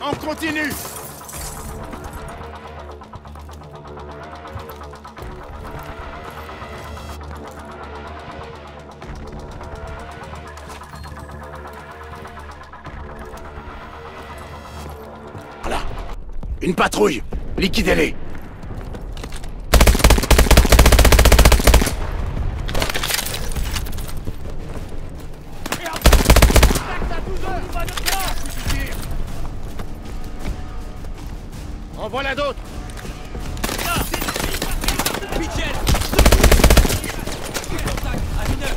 On continue. Voilà. Une patrouille. Liquidez-les. En voilà d'autres. Mitchell. Contact à mineur.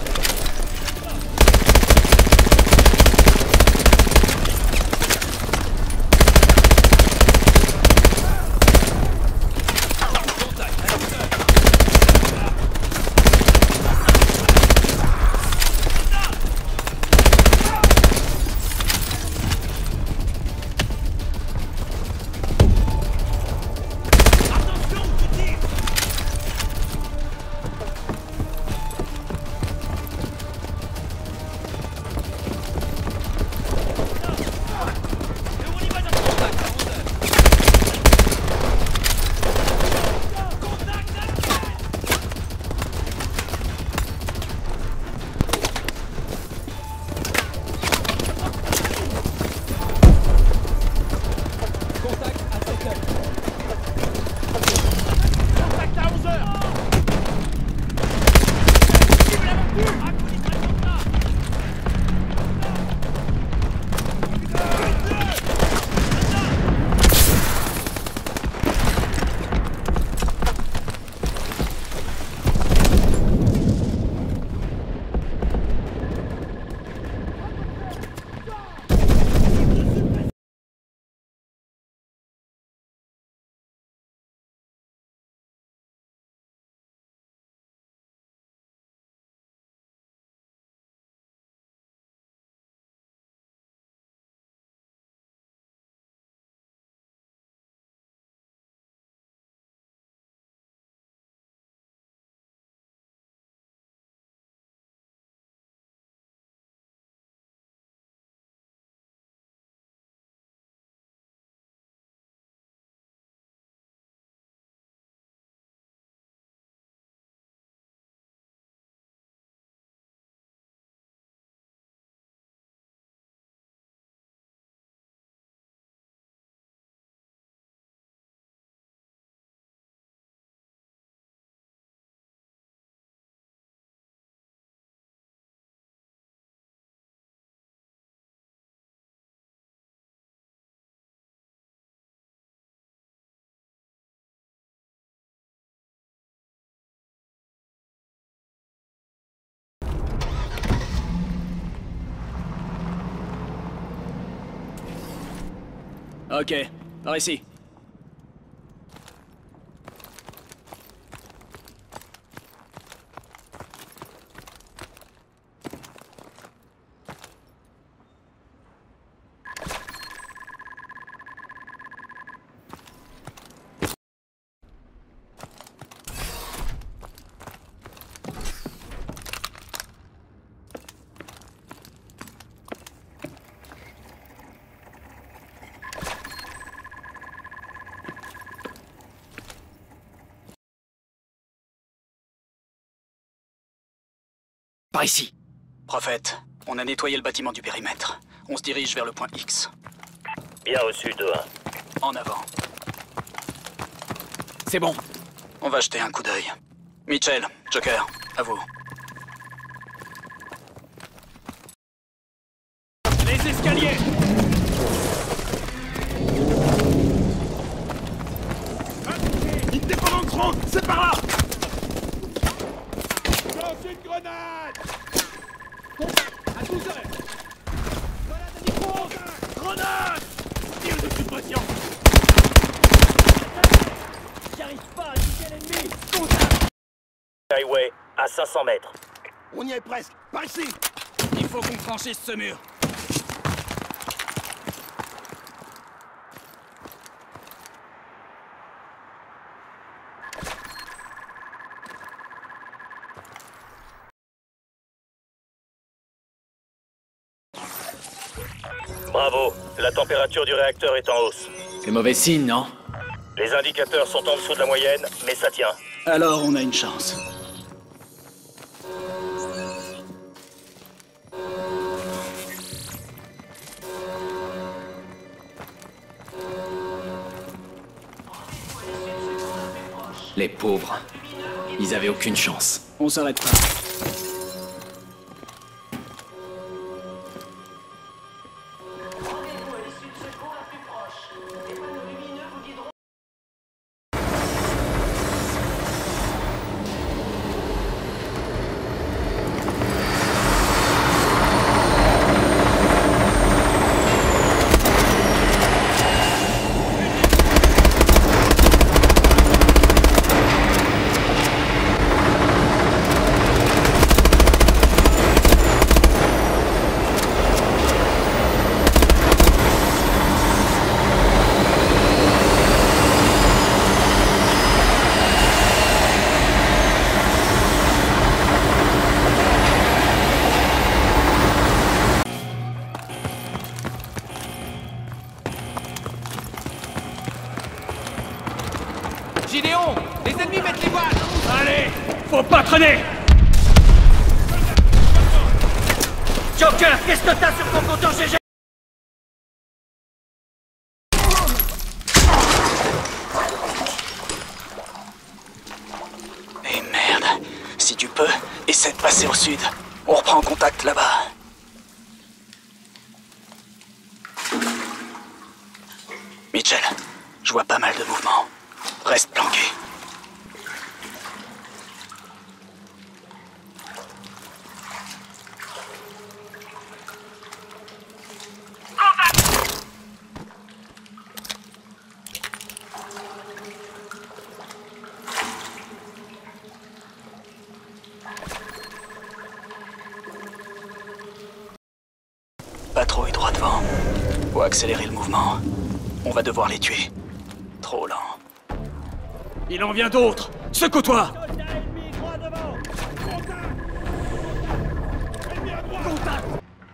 Ok, par ici. Par ici. Prophète, on a nettoyé le bâtiment du périmètre. On se dirige vers le point X. Bien reçu, 2-1. En avant. C'est bon. On va jeter un coup d'œil. Mitchell, Joker, à vous. Les escaliers. Une dépendance ronde, c'est par là. Lance une grenade. À 12 heures. Grenade à micro. Grenade. Tire de suppression. J'arrive pas à viser l'ennemi. Contact. Highway, à 500 mètres. On y est presque. Par ici. Il faut qu'on franchisse ce mur. Bravo, la température du réacteur est en hausse. C'est mauvais signe, non? Les indicateurs sont en dessous de la moyenne, mais ça tient. Alors on a une chance. Les pauvres. Ils avaient aucune chance. On s'arrête pas. Gideon, les ennemis mettent les voiles. Allez, faut pas traîner. Joker, qu'est-ce que t'as sur ton compteur GG? Et merde. Si tu peux, essaie de passer au sud. On reprend contact là-bas. Mitchell, je vois pas mal de mouvements. Reste planqué. Patrouille droit devant. Faut accélérer le mouvement. On va devoir les tuer. Trop lent. Il en vient d'autres. Secoue-toi. Soldat ennemi droit devant. Ennemi à droite. Contact.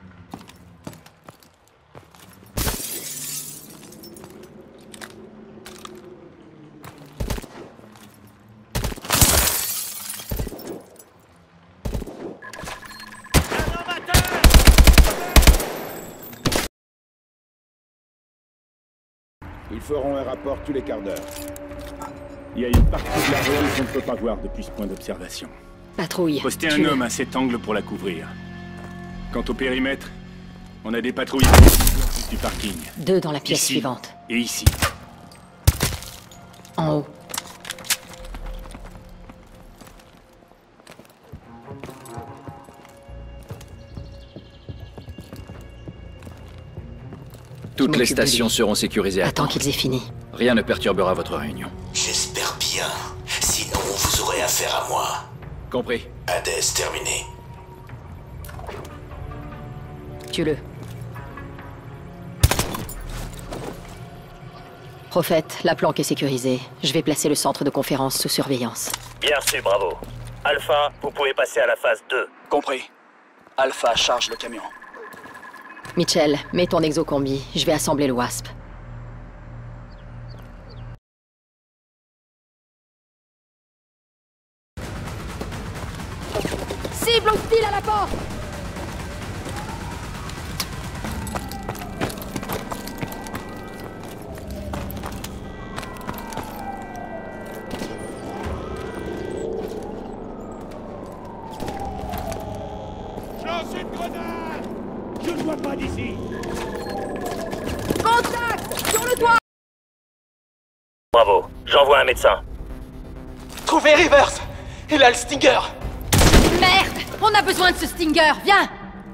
Un amateur. Ils feront un rapport tous les quarts d'heure. Il y a une partie de la zone qu'on ne peut pas voir depuis ce point d'observation. Patrouille. Postez un Tu- homme à cet angle pour la couvrir. Quant au périmètre, on a des patrouilles du parking. 2 dans la pièce Ici. suivante. Et ici. En haut. Toutes les m'occupe de stations lui. seront sécurisées à Attends temps. qu'ils aient fini. Rien ne perturbera votre réunion. J'espère bien. Sinon, vous aurez affaire à moi. Compris. Hades terminé. Tue-le. Prophète, la planque est sécurisée. Je vais placer le centre de conférence sous surveillance. Bien reçu, bravo. Alpha, vous pouvez passer à la phase 2. Compris. Alpha charge le camion. Mitchell, mets ton exocombi. Je vais assembler le WASP. Cible hostile à la porte! Lance une grenade. Je ne vois pas d'ici. Contact! Sur le toit! Bravo, j'envoie un médecin. Trouvez Rivers. Il a le Stinger. Merde! On a besoin de ce Stinger! Viens!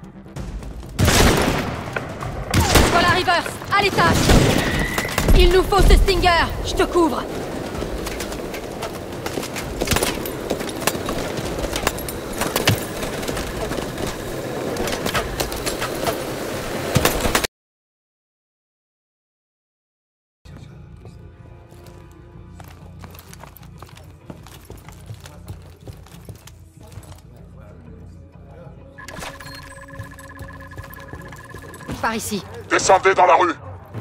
Voilà Rivers! À l'étage! Il nous faut ce Stinger! Je te couvre! par ici. Descendez dans la rue.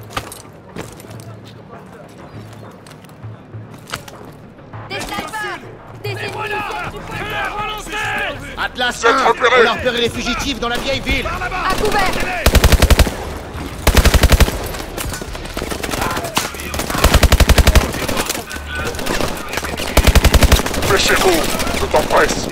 Des snipers! Des ennemis! Atlas Vous êtes 1, repérés. on a repéré les fugitifs dans la vieille ville. À couvert! Dépêchez-vous, je t'en presse.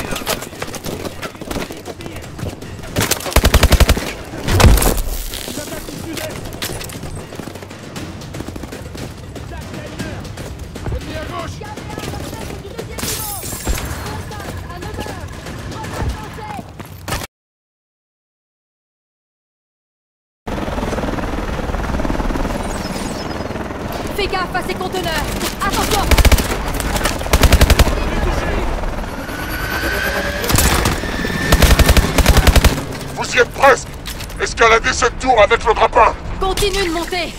Fais gaffe à ces conteneurs! Attention! Vous y êtes presque. Escaladez cette tour avec le grappin. Continue de monter!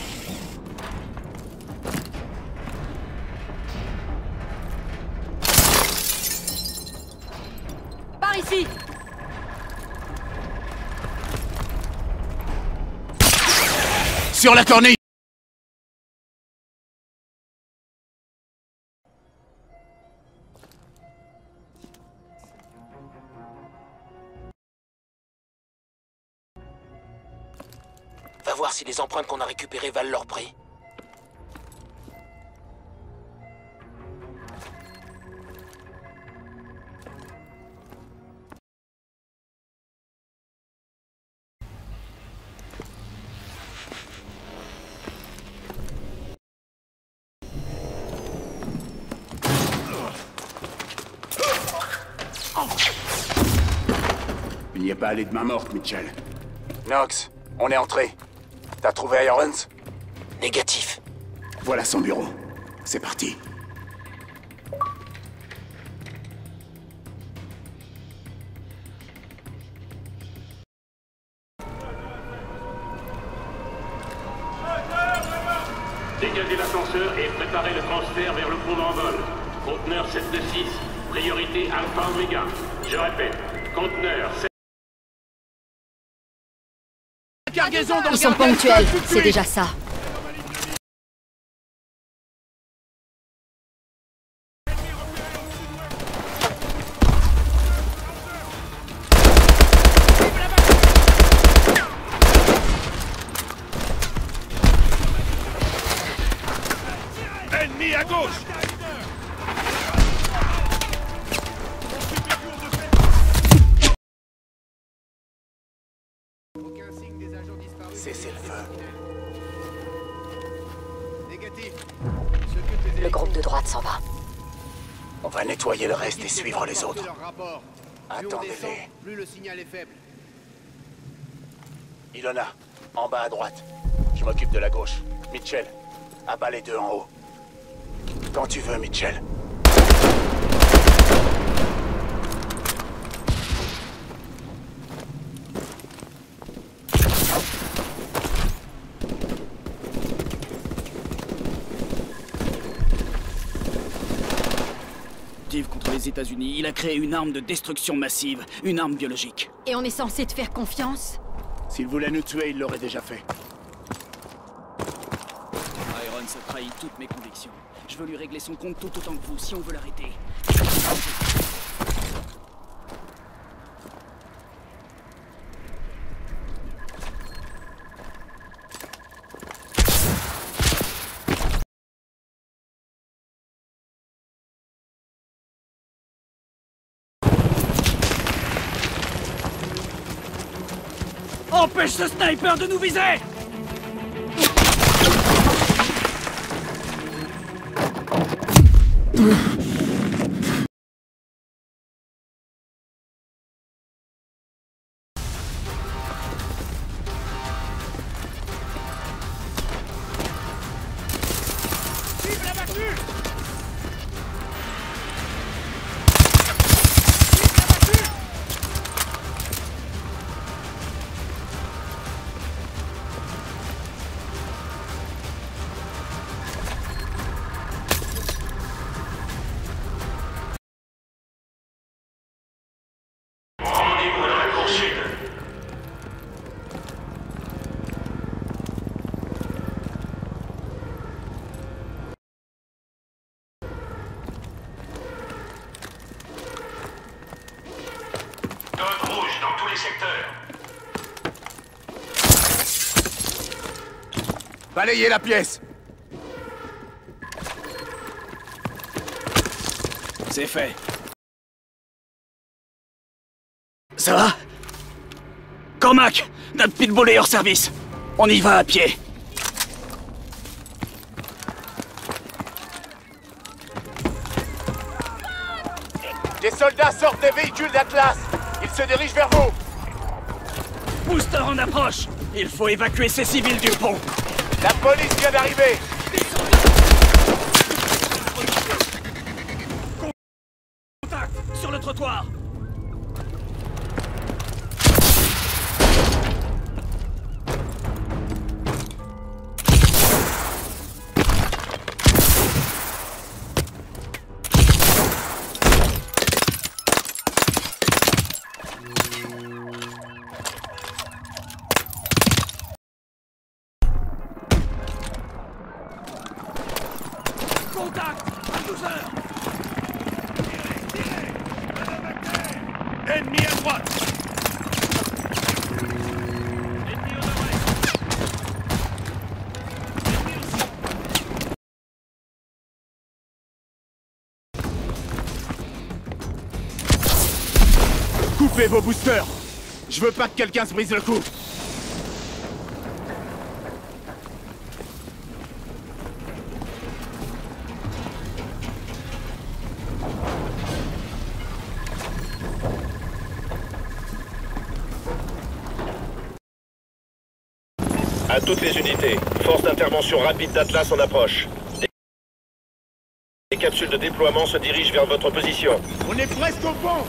Par ici! Sur la cornille! Va voir si les empreintes qu'on a récupérées valent leur prix. Il n'y a pas allé de main morte, Mitchell. Knox, on est entré. T'as trouvé Irons? Négatif. Voilà son bureau. C'est parti. Dégagez l'ascenseur et préparez le transfert vers le pont d'envol. Conteneur 726, priorité Alpha Omega. Je répète, conteneur 7... Cargaison dans Ils sont ponctuels, c'est déjà ça. Ennemi à gauche. Cessez le feu. Le groupe de droite s'en va. On va nettoyer le reste et suivre les autres. Attendez-les. Plus le signal est faible. Ilona, en bas à droite. Je m'occupe de la gauche. Mitchell, abat les deux en haut. Quand tu veux, Mitchell. Contre les États-Unis, il a créé une arme de destruction massive, une arme biologique. Et on est censé te faire confiance? S'il voulait nous tuer, il l'aurait déjà fait. Irons a trahi toutes mes convictions. Je veux lui régler son compte tout autant que vous, si on veut l'arrêter. Empêche ce sniper de nous viser! Balayez la pièce. C'est fait. Ça va? Cormac, notre pitbull est hors service. On y va à pied. Des soldats sortent des véhicules d'Atlas. Ils se dirigent vers vous. Booster en approche. Il faut évacuer ces civils du pont. La police vient d'arriver. Contact sur le trottoir. Contact à 12 heures. Ennemi à droite. Ennemi au nord-est. Ennemi aussi. Coupez vos boosters. Je veux pas que quelqu'un se brise le cou. À toutes les unités, force d'intervention rapide d'Atlas en approche. Les capsules de déploiement se dirigent vers votre position. On est presque au pont.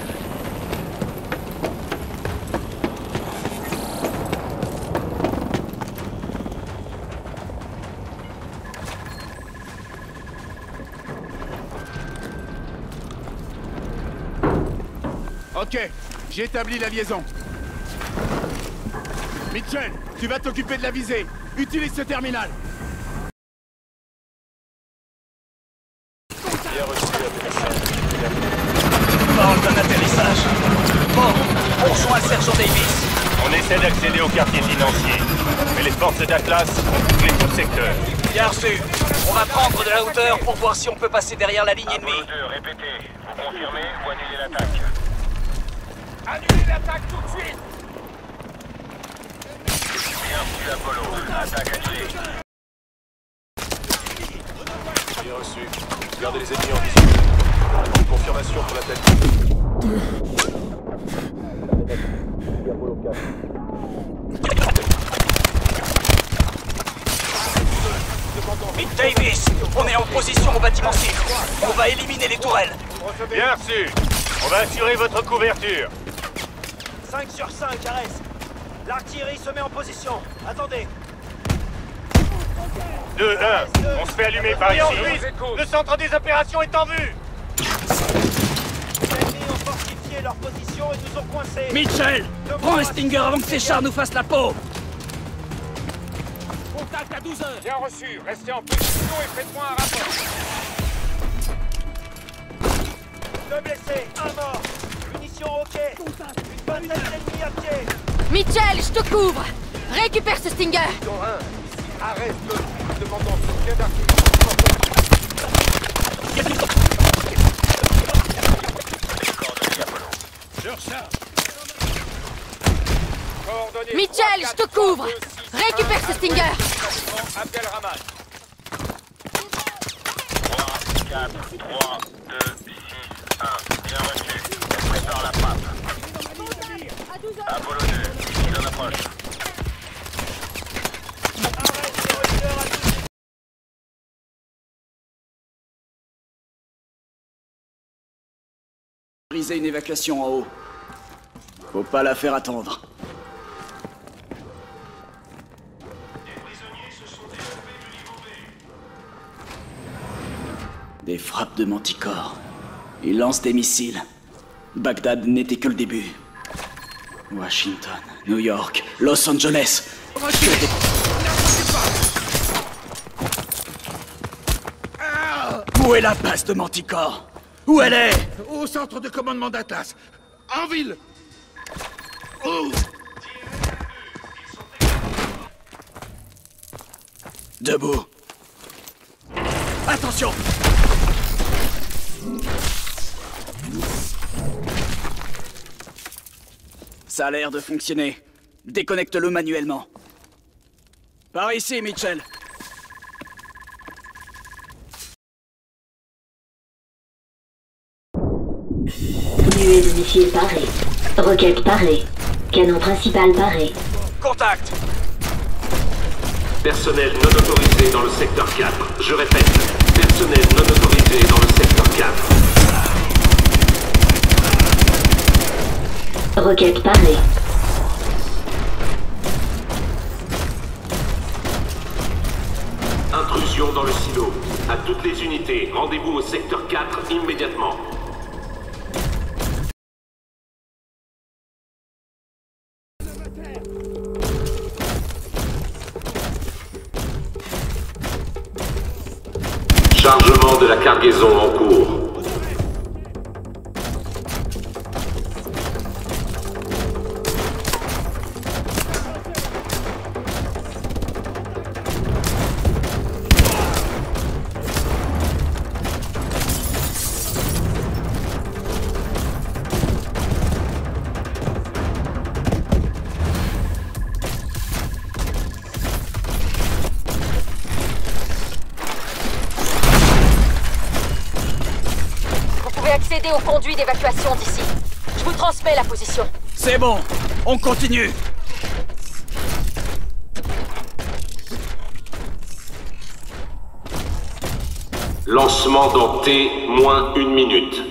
Ok, j'ai établi la liaison. Mitchell, tu vas t'occuper de la visée. Utilise ce terminal. Bien reçu, Parle d'un atterrissage. Bon, on rejoint Sergent Davis. On essaie d'accéder au quartier financier. Mais les forces d'Atlas ont bouclé tout le secteur. Bien reçu. On va prendre de la hauteur pour voir si on peut passer derrière la ligne ennemie. Répétez. Vous confirmez ou annulez l'attaque? Annulez l'attaque tout de suite. Bien reçu, Apollo. Attaque annulée. Bien reçu. Gardez les ennemis en visu. Confirmation pour l'attaque. Apollo 4. Mick Davis, on est en position au bâtiment cible. On va éliminer les tourelles. Bien reçu. On va assurer votre couverture. 5 sur 5, Ares. L'artillerie se met en position. Attendez. 2-1. On se fait allumer par ici. Le centre des opérations est en vue. Les ennemis ont fortifié leur position et nous ont coincés. Mitchell, prends un Stinger avant que ces chars nous fassent la peau. Contact à 12 heures. Bien reçu. Restez en position et faites-moi un rapport. 2 blessés, 1 mort. Munitions OK. Une vingtaine d'ennemis à pied. Mitchell, je te couvre. Récupère ce Stinger. Arrête-le. Demandant soutien d'artillerie. Je recharge. Mitchell, je te couvre. Récupère ce Stinger. Abdelrahman. 3, 4, 3, 2, 6, 1. Bien reçu. On prépare la frappe. Apollo 2, mise en approche. Briser une évacuation en haut. Faut pas la faire attendre. Des frappes de Manticore. Ils lancent des missiles. Bagdad n'était que le début. Washington, New York, Los Angeles. Où est la base de Manticore? Où elle est? Au centre de commandement d'Atlas. En ville. Oh. Debout. Attention! Ça a l'air de fonctionner. Déconnecte-le manuellement. Par ici, Mitchell. Nuée de missiles parée. Roquette parée. Canon principal paré. Contact! Personnel non autorisé dans le secteur 4. Je répète, personnel non autorisé dans le secteur 4. Roquette parée. Intrusion dans le silo. À toutes les unités, rendez-vous au secteur 4 immédiatement. Chargement de la cargaison en cours. Accéder au conduit d'évacuation d'ici. Je vous transmets la position. C'est bon, on continue. Lancement dans T-1 minute.